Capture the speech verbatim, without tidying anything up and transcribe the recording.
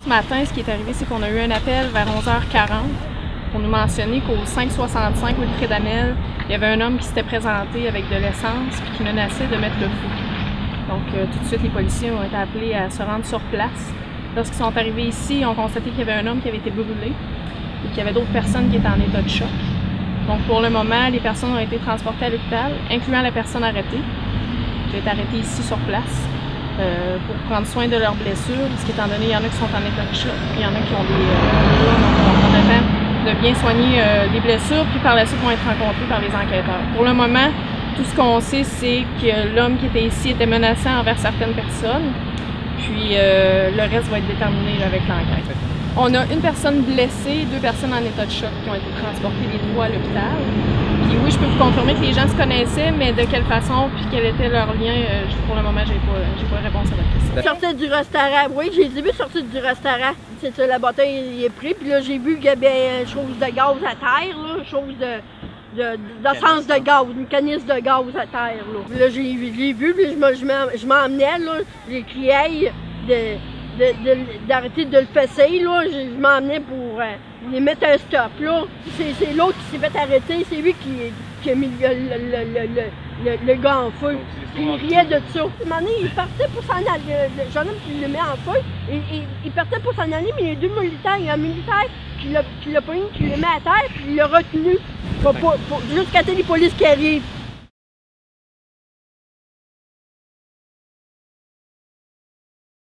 matin, ce qui est arrivé, c'est qu'on a eu un appel vers onze heures quarante pour nous mentionner qu'au cinq soixante-cinq rue de Prédanel, il y avait un homme qui s'était présenté avec de l'essence et qui menaçait de mettre le feu. Donc euh, tout de suite, les policiers ont été appelés à se rendre sur place. Lorsqu'ils sont arrivés ici, ils ont constaté qu'il y avait un homme qui avait été brûlé et qu'il y avait d'autres personnes qui étaient en état de choc. Donc pour le moment, les personnes ont été transportées à l'hôpital, incluant la personne arrêtée, qui a été arrêtée ici sur place. Euh, pour prendre soin de leurs blessures, parce qu'étant donné, il y en a qui sont en état de choc, il y en a qui ont des... Euh, donc on va prendre le temps de bien soigner euh, les blessures, puis par la suite vont être rencontrés par les enquêteurs. Pour le moment, tout ce qu'on sait, c'est que l'homme qui était ici était menaçant envers certaines personnes, puis euh, le reste va être déterminé là, avec l'enquête. On a une personne blessée, deux personnes en état de choc qui ont été transportées les trois à l'hôpital. Puis oui, je peux vous confirmer que les gens se connaissaient, mais de quelle façon, puis quel était leur lien, euh, pour le moment, j'ai pas, j'ai pas réponse à votre question. Sortait du restaurant, oui, j'ai vu sortir du restaurant. C'est ça, la bouteille il est pris, puis là, j'ai vu qu'il y avait une chose de gaz à terre, là, une chose de... d'essence de, de, de gaz, une canisse de gaz à terre. Là, là j'ai vu, puis je m'emmenais, là, j'ai crié d'arrêter de, de, de le fesser, là, je m'emmenais pour euh, les mettre un stop, là. C'est l'autre qui s'est fait arrêter, c'est lui qui, qui a mis le, le, le, le, le, le gars en feu. Puis il riait de ça. À un moment donné, il partait pour s'en aller, le, le jeune homme qui le met en feu, et, et, il partait pour s'en aller, mais il y a deux militaires, il y a un militaire qui l'a pris, qui le met à terre, puis il l'a retenu, jusqu'à temps les polices qui arrivent.